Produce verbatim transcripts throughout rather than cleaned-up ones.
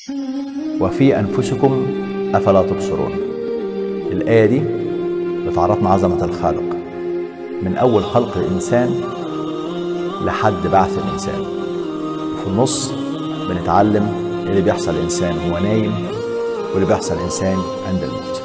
وفي أنفسكم أفلا تبصرون. الآية دي بتعرفنا عظمة الخالق من أول خلق الإنسان لحد بعث الإنسان، وفي النص بنتعلم اللي بيحصل الإنسان وهو نايم واللي بيحصل الإنسان عند الموت.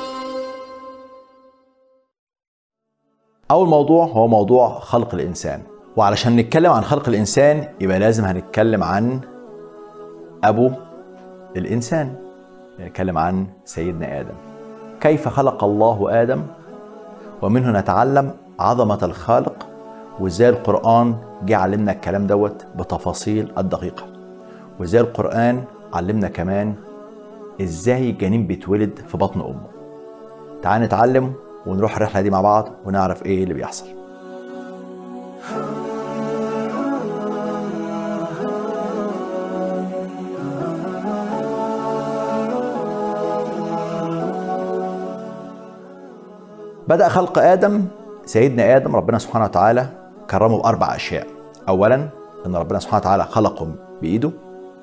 أول موضوع هو موضوع خلق الإنسان، وعلشان نتكلم عن خلق الإنسان يبقى لازم هنتكلم عن أبو الإنسان، نتكلم عن سيدنا آدم. كيف خلق الله آدم؟ ومنه نتعلم عظمة الخالق وإزاي القرآن جه علمنا الكلام دوت بتفاصيل الدقيقة، وإزاي القرآن علمنا كمان إزاي الجنين بيتولد في بطن أمه. تعال نتعلم ونروح الرحلة دي مع بعض ونعرف إيه اللي بيحصل. بدأ خلق آدم. سيدنا آدم ربنا سبحانه وتعالى كرمه بأربع أشياء. أولا إن ربنا سبحانه وتعالى خلقه بإيده.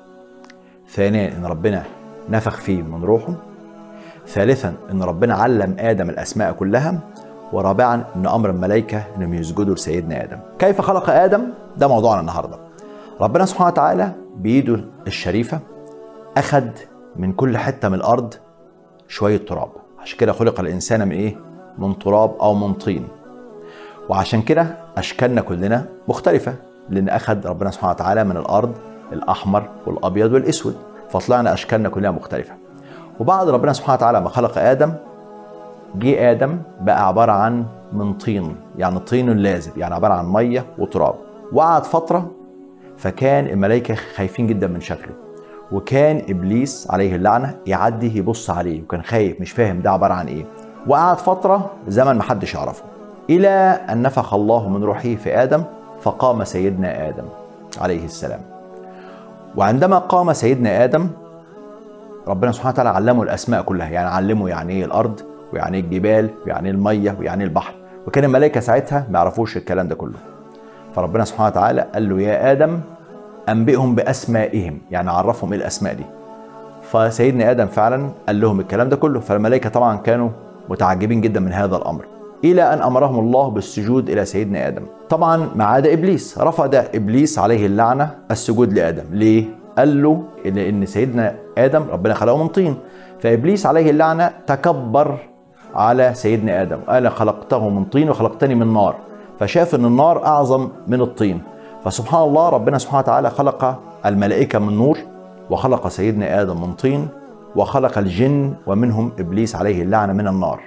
ثانيا إن ربنا نفخ فيه من روحه. ثالثا إن ربنا علم آدم الأسماء كلها. ورابعا إن أمر الملائكة إنهم يسجدوا لسيدنا آدم. كيف خلق آدم؟ ده موضوعنا النهاردة. ربنا سبحانه وتعالى بإيده الشريفة أخذ من كل حتة من الأرض شوية تراب، عشان كده خلق الإنسان من إيه؟ من تراب أو من طين. وعشان كده أشكالنا كلنا مختلفة، لأن أخذ ربنا سبحانه وتعالى من الأرض الأحمر والأبيض والأسود، فطلعنا أشكالنا كلها مختلفة. وبعد ربنا سبحانه وتعالى ما خلق آدم، جه آدم بقى عبارة عن من طين، يعني طين لازب، يعني عبارة عن مية وتراب. وقعد فترة فكان الملائكة خايفين جدا من شكله، وكان إبليس عليه اللعنة يعدي يبص عليه، وكان خايف مش فاهم ده عبارة عن إيه. وقعد فترة زمن محدش يعرفه، إلى أن نفخ الله من روحه في آدم فقام سيدنا آدم عليه السلام. وعندما قام سيدنا آدم ربنا سبحانه وتعالى علمه الأسماء كلها، يعني علمه يعني إيه الأرض ويعني إيه الجبال ويعني إيه المية ويعني إيه البحر، وكان الملائكة ساعتها ما يعرفوش الكلام ده كله. فربنا سبحانه وتعالى قال له يا آدم أنبئهم بأسمائهم، يعني عرفهم إيه الأسماء دي. فسيدنا آدم فعلا قال لهم الكلام ده كله، فالملائكة طبعا كانوا متعجبين جدا من هذا الأمر، إلى أن أمرهم الله بالسجود إلى سيدنا آدم. طبعا ما عدا إبليس، رفض إبليس عليه اللعنة السجود لآدم. ليه؟ قال له إن سيدنا آدم ربنا خلقه من طين، فإبليس عليه اللعنة تكبر على سيدنا آدم، قال خلقته من طين وخلقتني من نار، فشاف أن النار أعظم من الطين. فسبحان الله ربنا سبحانه وتعالى خلق الملائكة من نور، وخلق سيدنا آدم من طين، وخلق الجن ومنهم إبليس عليه اللعنة من النار.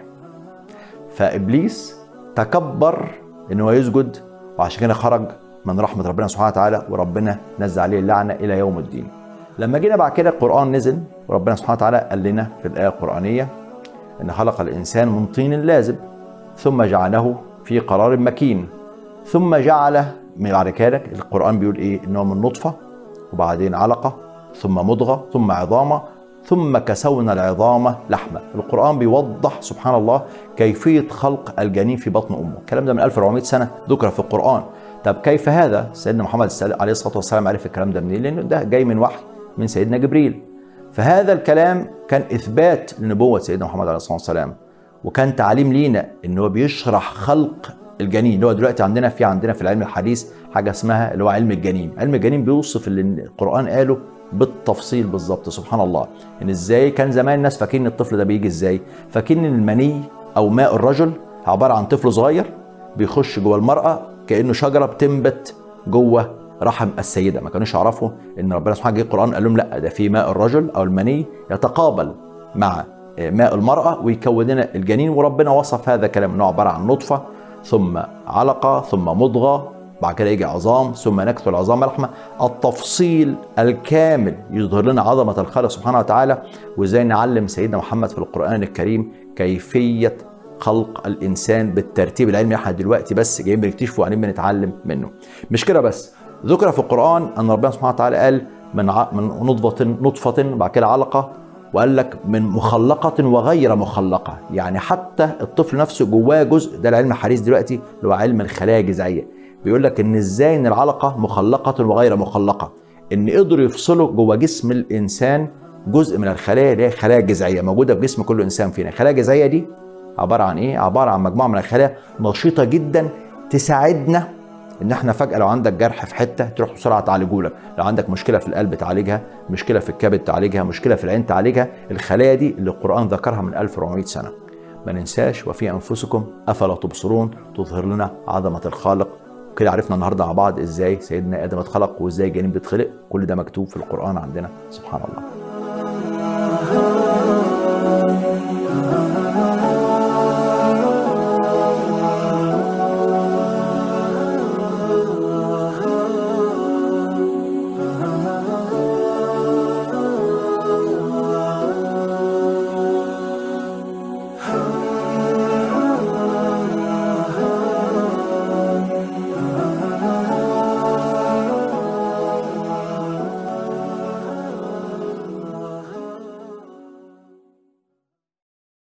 فإبليس تكبر إنه يسجد، وعشان كده خرج من رحمة ربنا سبحانه وتعالى، وربنا نزل عليه اللعنة إلى يوم الدين. لما جينا بعد كده القرآن نزل، وربنا سبحانه وتعالى قال لنا في الآية القرآنية إن خلق الإنسان من طين لازب ثم جعله في قرار مكين، ثم جعل من بعد كده القرآن بيقول إيه؟ إنه من نطفة وبعدين علقة ثم مضغة ثم عظامة ثم كسونا العظام لحمة. القرآن بيوضح سبحان الله كيفية خلق الجنين في بطن أمه. الكلام ده من ألف وأربعمائة سنة ذكر في القرآن. طب كيف هذا؟ سيدنا محمد عليه الصلاة والسلام عرف الكلام ده منين؟ لأنه ده جاي من وحي من سيدنا جبريل. فهذا الكلام كان إثبات لنبوة سيدنا محمد عليه الصلاة والسلام، وكان تعليم لينا إنه بيشرح خلق الجنين. اللي هو دلوقتي عندنا في عندنا في العلم الحديث حاجة اسمها اللي هو علم الجنين. علم الجنين بيوصف اللي القرآن قاله بالتفصيل بالظبط. سبحان الله ان ازاي كان زمان الناس فاكرين الطفل ده بيجي ازاي، فاكرين ان المني او ماء الرجل عباره عن طفل صغير بيخش جوه المراه كانه شجره بتنبت جوه رحم السيده. ما كانوش يعرفوا ان ربنا سبحانه وتعالى القران قال لهم لا، ده في ماء الرجل او المني يتقابل مع ماء المراه ويكون لنا الجنين. وربنا وصف هذا الكلام انه عباره عن نطفه ثم علقه ثم مضغه، بعد كده يجي عظام ثم نكث العظام لحمه. التفصيل الكامل يظهر لنا عظمه الخالق سبحانه وتعالى، وازاي نعلم سيدنا محمد في القران الكريم كيفيه خلق الانسان بالترتيب العلمي. احنا دلوقتي بس جايين بنكتشفه وبعدين بنتعلم منه. مش كده بس، ذكر في القران ان ربنا سبحانه وتعالى قال من من نطفه نطفه بعد كده علقه، وقال لك من مخلقه وغير مخلقه، يعني حتى الطفل نفسه جواه جزء. ده العلم الحديث دلوقتي اللي هو علم الخلايا الجذعيه، بيقول لك ان ازاي ان العلقه مخلقه وغير مخلقه. ان قدروا يفصلوا جوه جسم الانسان جزء من الخلايا اللي هي خلايا جذعيه موجوده في جسم كل انسان فينا. الخلايا الجذعيه دي عباره عن ايه؟ عباره عن مجموعه من الخلايا نشيطه جدا تساعدنا ان احنا فجاه لو عندك جرح في حته تروح بسرعه تعالجه لك، لو عندك مشكله في القلب تعالجها، مشكله في الكبد تعالجها، مشكله في العين تعالجها. الخلايا دي اللي القران ذكرها من ألف وأربعمائة سنه. ما ننساش وفي انفسكم افلا تبصرون تظهر لنا عظمه الخالق. كده عرفنا النهارده مع بعض ازاي سيدنا ادم اتخلق وازاي الجنين بيتخلق. كل ده مكتوب في القران عندنا. سبحان الله.